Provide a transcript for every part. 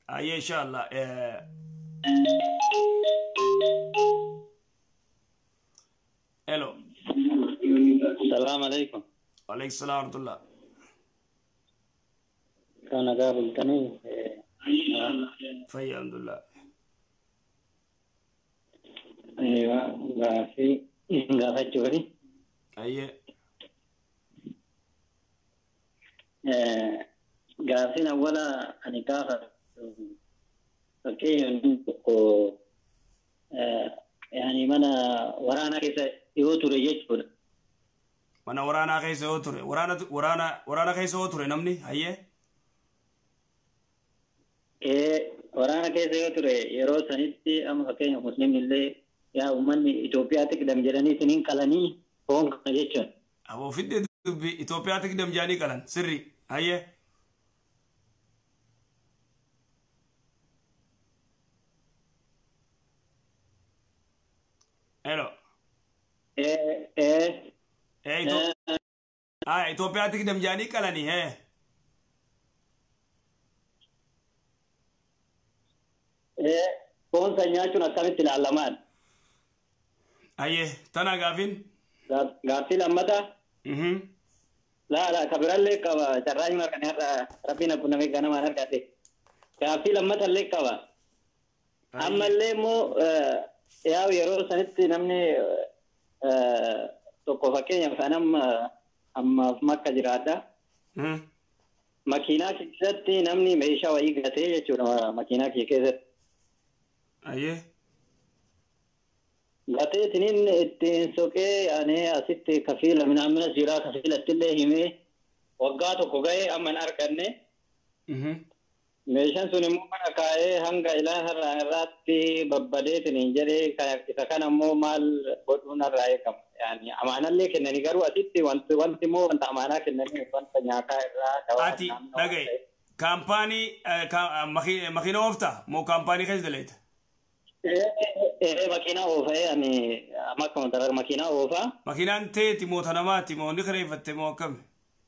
أيه إن شاء الله. ألو. السلام عليكم. وعليكم السلام ورحمة الله. كان قابل تاني. في الحمد لله. أيوة غافي غافة جوري. أيه. غافين أولا أنا غافة. فكيه يعني منا ورانا كيسة يوتو ريجور. من ورانا كيس أوتوري ورانا كيس أوتوري نمني أيه. ورانا كيسة يوتو يرو سنتي أما فكيه مسلم اللي يا أمني إثيوبيا تقدم جراني سنين كلاني هون كنيجون. أبو فيدي إثيوبيا تقدم جاني كلام سري أيه. ألو. إيه إثيوبيا تقدم جاني كلامي هه. كون سنياتو نكمل العلامات. أيه تنا قافين. غافي لمدا. لا كبر اللي كوا شراج مر كنيا ربنا كنا ميكانا ما نركاتي. غافي لمدا اللي كوا. أما اللي مو يا ويرو سنتي نمني تو كوفاكين فأنام أما في مكة جرادا. ماكينة كيسة نمني ميشا ويجاتي يجورا ماكينة كيسة. أيه. غاتي تنين التنسوكي يعني أسيت كفيل من أمنا زيرا كفيل التلة همي وقاتو كوغاي أمن أركني ميشان سوني مومنا كاي هنگا إله راتي ببديت نينجري كان مو مال بدونا رايكم يعني أمانة اللي كنا نقروا أسيت وانت مو أنت أمانة كنا نقول تنياكا أتي دقي كامباني مخينة وفتا مو كامباني خيز دليت ماكينة أوفا يعني ما كنت ترى ماكينة أوفا ماكينة أنت تيمو تنامات تيمو نخري فتيمو كم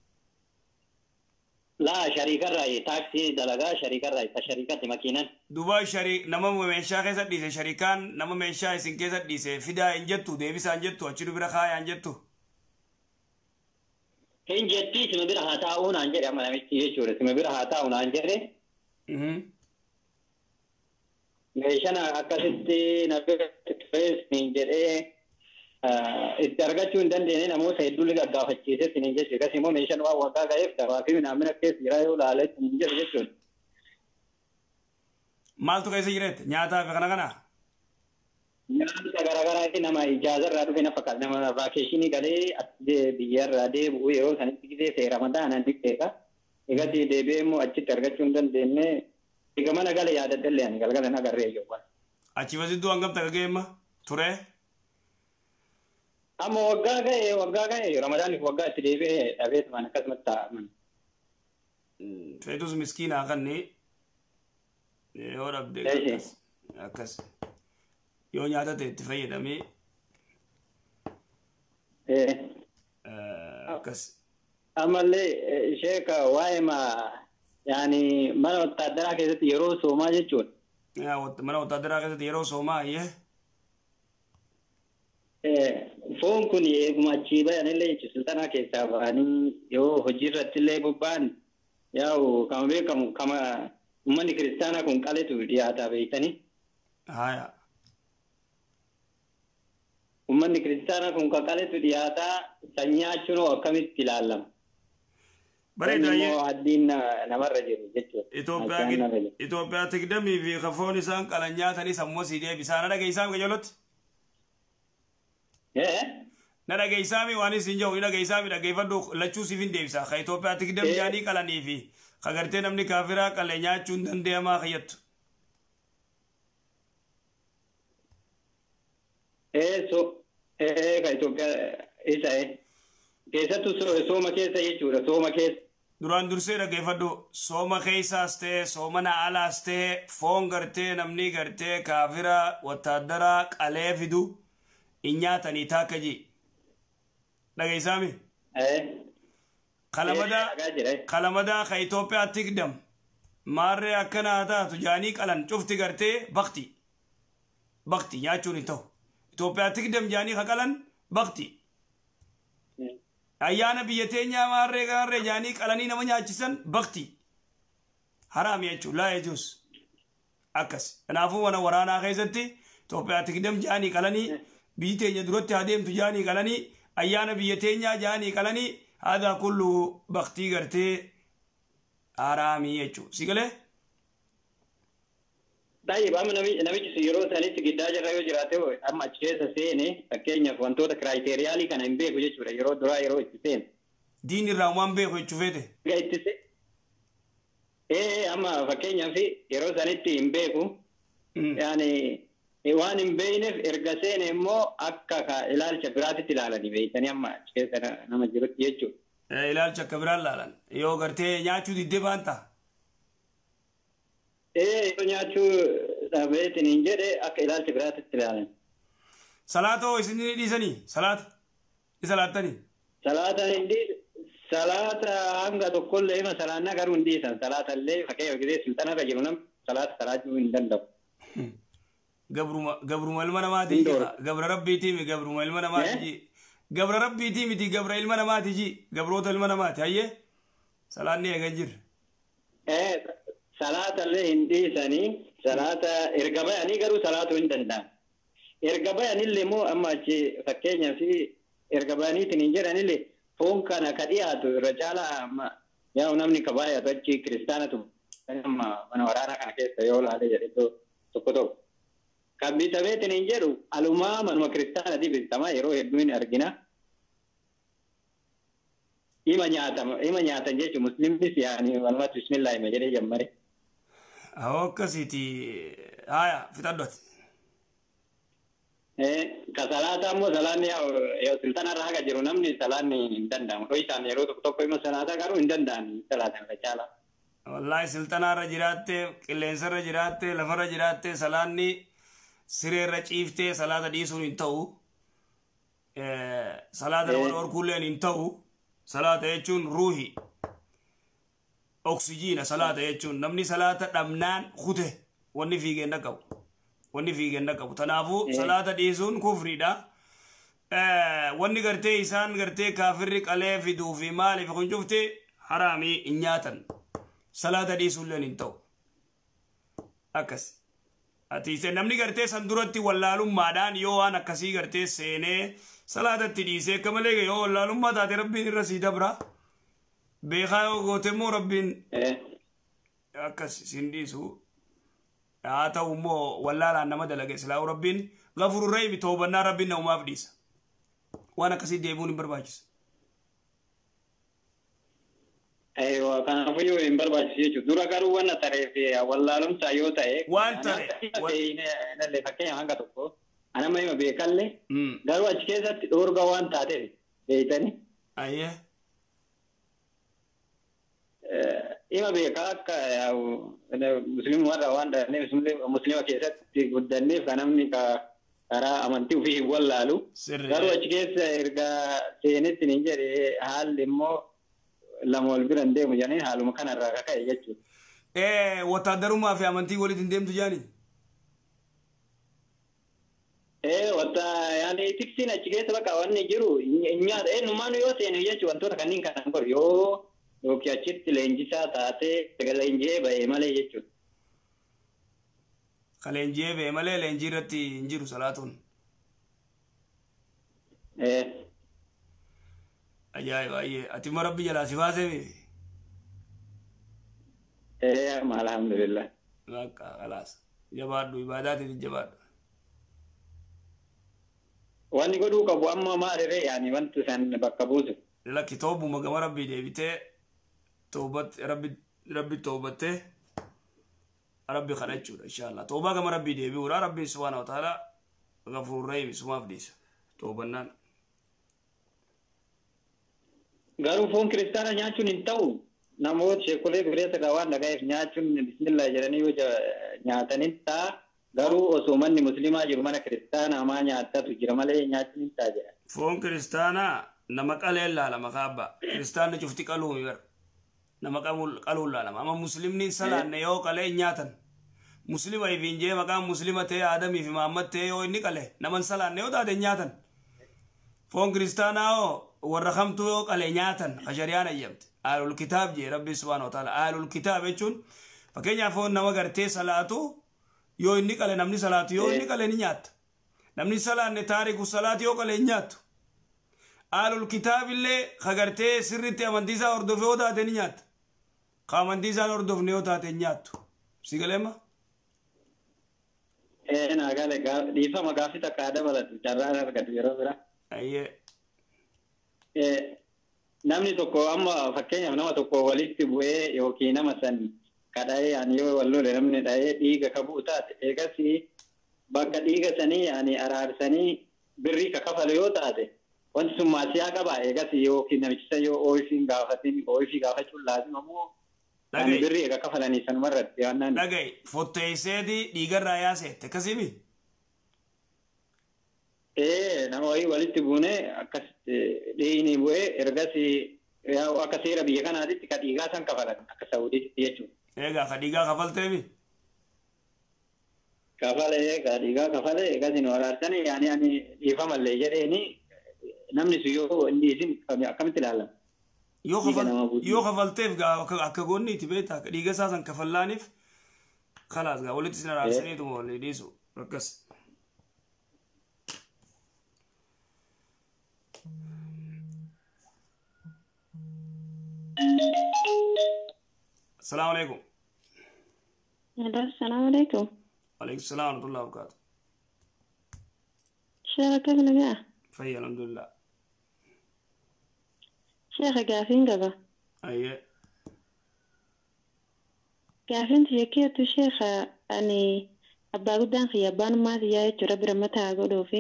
لا شركة رأي تاكسي دلقا شركة رأي شركة ماكينة دوبا شريك نما منشا كيسا ديسه شريكان نما منشا سين كيسا ديسه فدا انجتو ديبيس انجتو اچلو برا خايا انجتو هين جتي سما بيرا هاتاون انجري اما ميتي شوري سما بيرا هاتاون انجري ميشانا اكاسيتي نبي فيس نينجري اترغچون دندene namo saydul ga gafachise tininje shiga simo meeshan waa waga gaif da fi min amina kes yirayo laale tininje jechun maltu kaysa jiret nyaata fi kana nyaata garagara ki nama ijazah radu fina fakat nama vacation gale atde biyar rade bu yo saniti de se ramadan andikeka igati debe mo achi targachun dandene igamana gale yada delle an galgala na garre yo wa achi wasidu angam tagagema ture أما وقاقة رمضان وقاقة تريبه أبيت من كسمة من فيدوس مسكين أغني يا رب أكس يوم يادا تتفيد أمي أكس أما اللي شيكا وايما يعني ما تقدر كذا يروس وما جتون يا ما تقدر كذا يروس وما هي فون كوني ماجيبا يعني اللي يجسلتنا كيساباني يو هجرة اللي ببان ياو كم بيكم كما من كريستانا كون قالتو دياتا بيتني هايا من كريستانا كون قالتو دياتا سنيا شنو كميت تلالم بريد أيه الدين نمر رجل جتو إثيوبيا تقدمي في خفوني سان كالنياتني سموسي دي بسانا دا كيسام كجلوت nada gaisami wani sinjo ina gaisami da gaifado lachu sifin devisa kha Ethiopia tikdam jani kala nifi khagarte namni kafira kala nya chundan de ma khayat so ka Ethiopia isa kesa tu soma kesa yechura soma kesa duran durse da gaifado soma khaisa ste soma na ala ste fon garte namni garte kafira watadara qale fidu inyatani takaji دغيسامي كلامدا كا Ethiopia تقدم maarree akkana taatu jaanii qalan cufti gartee bakti nyaachuun hin ta'u Itoophiyaatti gidam jaanii qalan bakti ayyaana biyya teenyaa maarree jaanii qalanii nama nyaachisan bakti haraam jechuun laa yejuus akkas kanaafuu wana waraanaa keessatti Itoophiyaatti gidam jaanii qalanii biyyi teenya duratti adeemtu jaanii qalanii ayyaana biyya teenyaa jaanii qalanii haadaa kullu baktii gartee haraamii jechuun sigalee. Baay'ee baama namichi yeroo sanitti giddaa jirra yoo jiraate amma achi keessa seene fakkeenyaaf wantoota kiraayiteriiyaalii kana hin beeku jechuudha yeroo duraa yeroo itti seene. Diin irraa waan beeku jechuu feete. Amma fakkeenyaaf yeroo sanitti hin beeku yaani waan hin beekneef erga seene immoo akka ilaalcha biraatitti ilaalanii beektanii amma achi keessa nama jirutti jechuudha. Ilaalcha akka biraan ilaalan yoo gartee nyaachuu diddee baanta. Yoo nyaachuu dhabeetiin hin jedhe akka ilaalcha biraatitti ilaalan. Salaata hoo isin dhiisanii salaata isa laattanii. Salaata hanga tokkollee ima salaannaa garuu hin dhiisan salaata illee fakkeenyaaf gisee sultanarra jiru nam salaata salaachuu hin danda'u. Gabruma ilma namaati gabra rabbiitii gabruma ilma namaati gabra rabbiitii miti gabra ilma namaati gabroota ilma namaati hayyee salaanni eegan jirre. Salaata illee hin dhiisanii salaata erga bayanii garuu salaatuu hin danda'an. Erga bayanillee immoo amma achi fakkeenyaaf erga bayaniitiin hin jedhanillee foon kana ka dhiyaatu irra caalaa yaa namni ka baay'atu achi kiristaanatu mana waraanaa kana keessa yoo laale jedhe tokko. Kan bitameetiin hin jedhu alumaa manuma kiristaanati bitamaa yeroo hedduu hin argina. Ima nyaatan jechuun musliimnis yaani walumatti bismillah hima jedhee jammare. Akkasiiti haya fixadhoti. Ka salaata ammoo salaanni yoo sultanarra haga jiru namni salaanni hin danda'amu. Dho'isaan yeroo tokko ima salaata garuu hin danda'an salaatan irra caala. Wallaahi sultanarra jiraattee qilleensarra jiraattee lafarra jiraattee salaanni sireerra ciiftee salaata dhiisuun hin ta'u. Salaata nama dhorkuulleen hin ta'u. Salaata jechuun ruuhi. Oksijiina salaata jechuun namni salaata dhabnaan kute wanni fiigeenna qabu. Tanaafuu salaata dhiisuun kufriidha. Wanni gartee isaan gartee kaafirri qalee fiduu fi maaliif kun cufte haraamii hin nyaatan. Salaata dhiisuulleen hin ta'u. Akkas. Ati namni gartee san duratti wallaalummaadhaan yoo waan akkasii gartee seenee salaatatti dhiisee akka malee yoo wallaalummaa taate rabbiin irra sii dabra. Beekaa yoo goote immoo rabbiin akkas siin dhiisu. Haa ta'u immoo wallaalaan nama dalage silaa rabbiin gafururra himi toobannaa rabbiin namumaaf dhiisa. Waan akkasii deemuun hin barbaachisu. Kanaafuu hin barbaachisu jechuudha. Dura garuu waan tareef wallaalumsaa yoo ta'e. Waan tare. Fakkeenyaaf hanga tokko anama hima beekallee garuu achi keessatti dhoorga waan taateef beeytanii. Ayyee. Ima beekaa akka musliimarraa waan dhalanneef musliima keessatti guddanneef kan namni karaa amantii ofii hin wallaalu. Garuu achi keessa erga seenetti hin jedhe haalli immoo lama wal bira hin deemu jedhanii haaluma kanarraa kaka'e jechuudha. Wotaaddarummaa fi amantii walitti hin deemtu jedhanii? Yaani tiksiin achi keessa bakka wanni jiru nyaata eenyummaan yoo seenu jechuudha wantoota kanneen kan godhu yoo yookiin achitti leenjisaa taatee leenjii ba'ee malee jechuudha. Ka leenjii ba'ee malee leenjii irratti hin jiru salaatuun. Ajaa'iba ayyee ati immoo rabbi jalaa si baasee beebi. Alhamdulillah. Bakka khalaas jabaadhu ibaadaatiif jabaadhu. Wanni godhuu qabu amma maalirree yaani wanti san bakka buusu. Lakki toobuma gama rabbii deebitee rabbi toobattee rabbi kadhachuudha inshallah. Toobaa gama rabbii deebi'uudha rabbi subhaanahu wa ta'ala gafuurra himi sumaaf dhiisa toobannaan. Garuu foon kiristaana nyaachuun hin ta'u namoota sheekulee bireessa waan dhagaa'eef nyaachuun bismillah jedhanii yoo nyaatanii ta'a. Garuu osoo manni musliimaa jiru mana kiristaanaa maa nyaatatu jira malee nyaachuun hin ta'a jedha. Foon kiristaanaa nama qalee laalama kaabba. Kiristaanni cufti qaluu gar. nama qaluu laalama amma muslimni salaanne yoo qalee nyaatan muslima ifinjee maqaan muslima ta'e aadamii fi mahammad ta'e yoo inni qale naman salaanne yoo taate nyaatan foon kiristaanaa yoo warra kamtuu yoo qale nyaatan kashariyaan ayyamte aalul kitaab jee rabbi subhaanahu wa ta'ala aalul kitaab jechuun fakkeenyaaf foon nama gartee salaatu yoo inni qale namni salaatu yoo inni qale ni nyaata namni salaanne taariku salaati yoo qale ni nyaatu aalul kitaab illee kagartee sirritti amantiisaa hordofee yoo taate ni nyaata kaamantiisaan hordofne yoo taate ni nyaattu si galeema naagale dhiifama gaafii takka dabalatu carraan argatu yeroo bira namni tokko amma fakkeenyaaf nama tokko walitti bu'ee yookiin nama san kadha'ee ani yoo wallole namni dha'ee dhiiga kabuu taate eegasii bakka dhiiga sanii ani araarsanii birrii ka kafalu yoo taate wanti sun maasiyaa qaba eegasii yookiin namichisa yoo ooyifii gaafachuun laasimamoo ani birrii eega kafalanii sanumarratti yaannaan dhagay fotteeyseeti dhiigarraa yaaseette akkasimi nama wayii walitti buune akkas dhiini bu'ee ergasii akka seera biyya kanaatitti ka dhiigaa san kafalan akka Saawudiitti jechuudha eegaa ka dhiigaa kafalteemi ka dhiigaa kafale eegasii nu araarsanii yaani ani dhiifamallee jedheeni namni sun yoo inni isin akkamitti ilaalama yoo kafalteef akka goonni itti beektaa dhiiga isaa san kafallaaniif khalaas gaa walitti isin araarsaniitu walii dhiisu akkas السلام عليكم. السلام عليكم. وعليكم السلام ورحمة الله وبركاته. شيخ كيف نجاه؟ في الحمد لله. شيخ قافين قبا. أيه. قافين تيكيتو شيخ أني أبا قدام خيابان ما تيجي ترى برمتها أقوله في.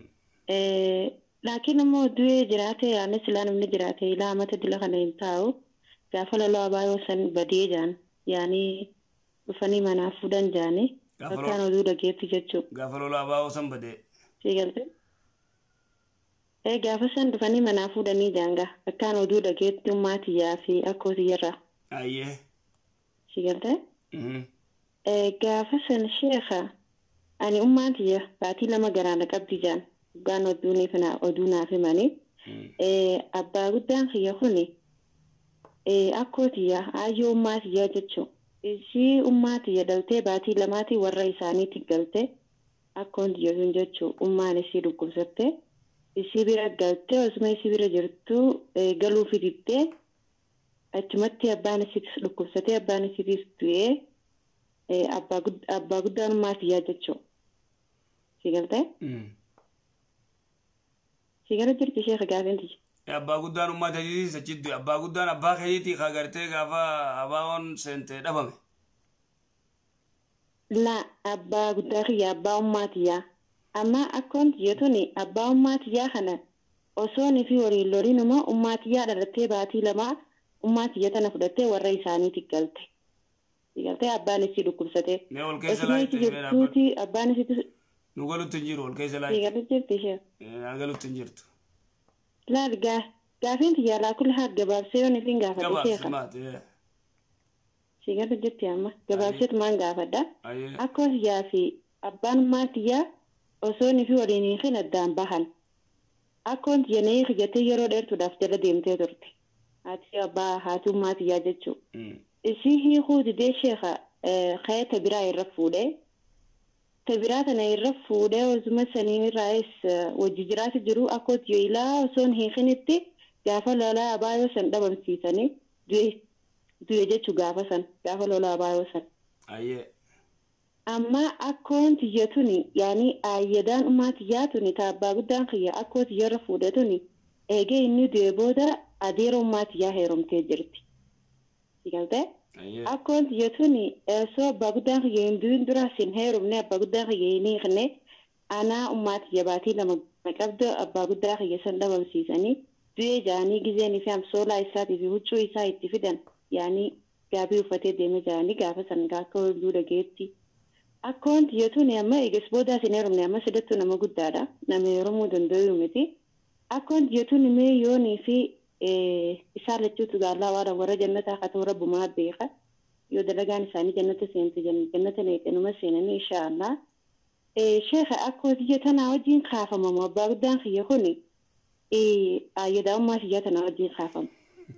لكن مو دوي جراتي يعني سلام من جراتي لا ما تدل خليهم تاو. قافل الله أبايو سن بديجان يعني بفني منافودان جاني. كانوا دودا كيف تجتشو. قافل الله أبايو سن بدي. سيقلت. gaafa san dhufanii manaa fuudhanii jaanga akkaan oduu dhageetti ummaati yaafi akkootii irra. Ayyee. Si galte? Gaafa san sheekha ani ummaati baatii lama garaana qabdi jaan gaan oduu naaf himanii abbaa guddaan kiyya kuni akkootii ayyoo ummaati jechuun ishii ummaati dhaltee baatii lamaatii warra isaaniitti galte akkoon sun jechuun ummaan ishii dhukkubsatte. Isi bira galte osuma isi bira jirtu galuu fiditte achumatti abbaan isitis dhukkubsatee abbaan isitis du'ee abbaa guddaan ummaati jechuun. Si galte? Si gala jirti ishee gaafinti. Abbaa guddaan ummaati achitti abbaa guddaan abbaa keeyitii kagartee gaafa abaawoon seentee dhabame. La abbaa guddaa kiyya abbaa ummaati amma akkoonti jetuni abbaa ummaatiyyaa kana osoon fi waliin loliinuma ummaatiyyaa dhalattee baatii lama ummaatiyya tana fudhattee warra isaaniitti galte. Galtee abbaan isii dhukkubsatee. Mee ol keessa laayitee jirtuuti abbaan isii. Nu galuutti hin jiru ol keessa laayitee. Galuutti jirti ishee. Galuutti hin jirtu. Laal gaafiin tiyyaalaa kulli haa gabaabsee yoon isin gaafadha. Gabaabsi maati. Si galuutti jirti amma gabaabseetu maan gaafadha. Akkoo tiyyaa fi abbaan ummaatiyyaa. Osoon fi waliin hin addaan bahan akkoon jenee hojjetee yeroo dheertuudhaaf jala deemtee turte haati abbaa haati ummaatiyyaa jechuudha. Isii hiikuu didee sheekha kayata biraa irra fuudhee tabiraa tana irra fuudhee osuma sanii irraas wajji jiraatu jiru akkooti yoo ilaa osoon hiikinitti gaafa lolaa abaayoo san dhabamsiisanii du'e jechuu gaafa lolaa abaayoo san. Amma akkoon tiyyatuni yaani ayyadaan ummaatiyyaa tuni taabbaa guddaan kiyya akkoo tiyyarra fuudhatuni eegee inni du'e booda adeera ummaatiyyaa heerumtee jirti. Sigaltee? Akkoon tiyyatuni soo abbaa guddaan kiyya hin du'in dura sin heerumne abbaa guddaan kiyya hin hiikne anaa ummaatiyya baatii lama qabdu abbaa guddaa kiyya san dhabamsiisanii du'ee jaanii gizeenii fi amsoolaa isaatii fi huccuu isaa itti fidan yaani gaabii uffatee deeme jaanii gaafa san akka oduu dhageetti. Akkoon tiyyatuun amma eegas boodaa sin heerumne amma sadattuu nama guddaadha nama heerumuu danda'u miti. Akkoon tiyyatuun mee yoonii fi إسالة جوت قال ورا ورا جنة خاتم رب ما بيخا يودلقان ثاني جنة سنت جنة نيت إنه مسينني إن شاء الله شيخ أكو تجتنا وجين خافم ما بعدان خيهوني أيدا ما تجتنا وجين خافم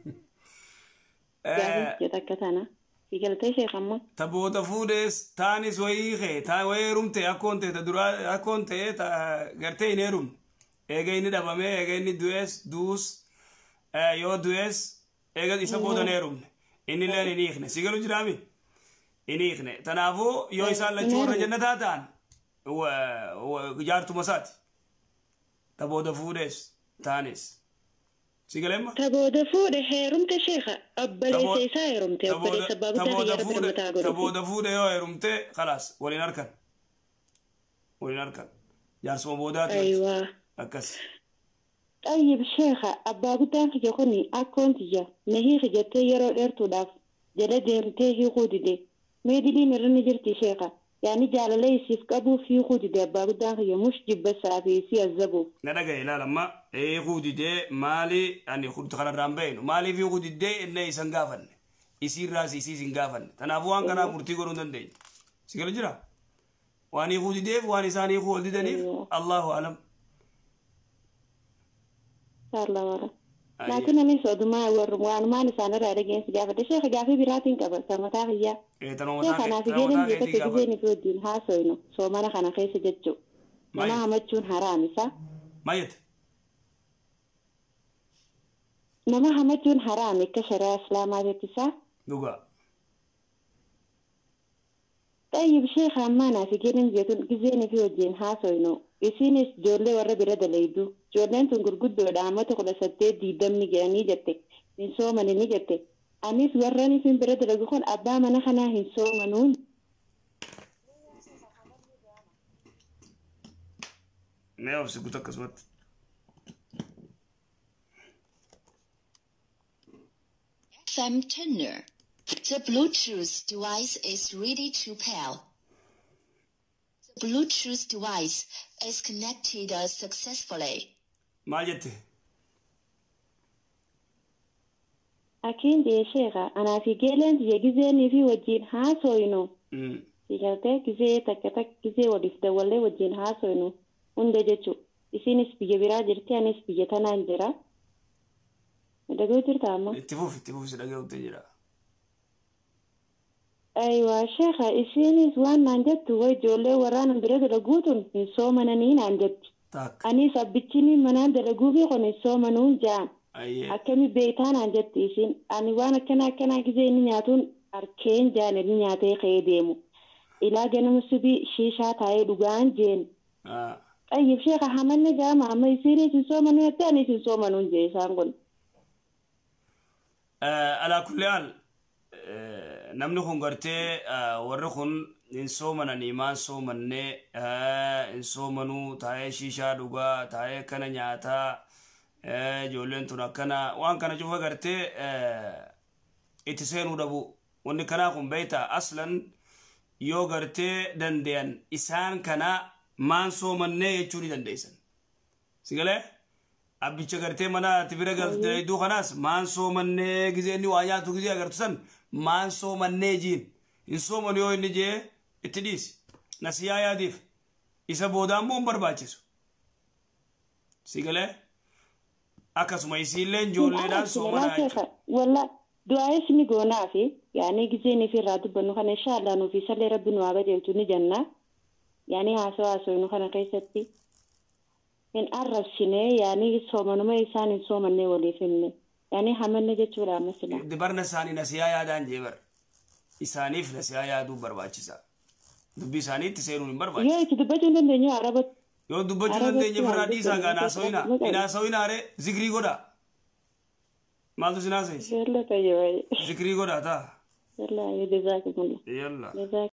جتكتنا في قلت شيخ أما تبو تفودس تاني ويخه تا ويرمتي أكونت تدرا أكونت تا غرتي نيرم إيجيني دبامة إيجيني دوس يو دوس إيجاد إسابودا نيرم إني لا نيخنه سيقولوا جرامي إنيخنه تنافو يو إسال لجور جنة تاتان وجارتو مسات تبو تفودس تانيس سيقولما تبو دفود هيرمت شيخة أبلي سيسا هيرمت أبلي سبب تبو دفود يو هيرمت خلاص ولنركن جارسو بودات أيوة أكس طيب شيخة أبا قدام في جوني أكونت جا نهي خجتة يرو إرتو داف جلدين تيجي قودي دي ميدلي نرني جرتي شيخة يعني جعل لي سيف أبو في قودي دي أبا قدام في مش جب بس في سي الزبو نرجع لا لما قودي دي مالي أني خد خلنا رامبين مالي في قودي دي إنه يسنقافن يصير راس يصير سنقافن تنافوان كنا مرتيقون دندين سيقول جرا واني قودي دي واني ساني قودي دنيف الله أعلم الله ورا لكن أنا سود ما وأنا ما نسأنا رأيين سجافة الشيخ جافي براتين قبل سما تاخيا شيخ أنا في جيلين جيت تجيني في الدين هاسوينو سو ما أنا خنا خيس جتشو ما همتشون حرامي صح مايت ما همتشون حرامي كشرا إسلامات صح دوغا طيب شيخ أمانة في جيلين جيتون في الدين هاسوينو إسينيس جولة ورا برد ليدو جولين تنقل قدو دعمة تقول ستة دي دم نجاني جتك إنسو من نجتك أنيس وراني في برد لجوخون أبا من خنا إنسو منون ما يوصل قطك أسود FM Turner. The Bluetooth device is ready to pair. The Bluetooth device is connected successfully. ما جته أكيد يا شيخ أنا في جيلين يجزيني في وجين هاسوينو في كلتة جزء تك جزء وديف دولة وجين هاسوينو وندجتشو إسينيس بيجبرا جرتي أنيس بيجتنا نجرا دقو جرتا أما اتفوف سدقو تجرا أيوة شيخ إسينيس وان نانجت وجولة ورانا برد لقوتون نسو منانين نانجت أنيس أبتشيني منان دلقوبي ونسو منون جان أكمي بيتان نانجت إسين أني وانا كنا كزي نياتون أركين جان نياتي خيديمو إلا جنم سبي شيشة تاي دوغان جين طيب شيخ حملنا جامع ما يصيري تنسو منو يتاني تنسو منو جي سانقل على كل حال نمنو خنقرتي ورخن إنسو من نيمان سو مني إنسو منو تاي شيشة دوغا تاي كنا نياتا جولين تنكنا وان كان جوفا قرتي اتسينو دبو واني كنا خن بيتا أصلا يو قرتي دندين إسان كنا مانسو مني يجوري دنديسن سيقالي أبيتش قرتي منا تبيرا قلت دو خناس مانسو مني جزيني وآياتو جزي قرتسن مانسو مني جين إنسو من يو إني جي اتديس نسيا ياديف إسا بودامون برباچسو سيقالي أكاسو ما يسيلين جولي دان سو منا والله دعاء اسمي قونا في يعني جزيني في راتب بنوخان إن شاء الله نوفي سالي رب نوابد يوتوني جنة يعني هاسو نوخان قيستي إن أرب سنة يعني صومنا ما يساني صومنا ولي فيني يعني حملنا جتورا مثلا دبرنا ساني نسيا يادان جبر إساني في نسيا يادو برباچسا دبي ساني تسيرون برباچ يا تدبجون دنيا عربت يو دبجون دنيا فرادي ساغا ناسوينا إنا سوينا ري ذكري غدا مالو سناسي يلا طيب ذكري غدا تا يلا يجزاكم الله يلا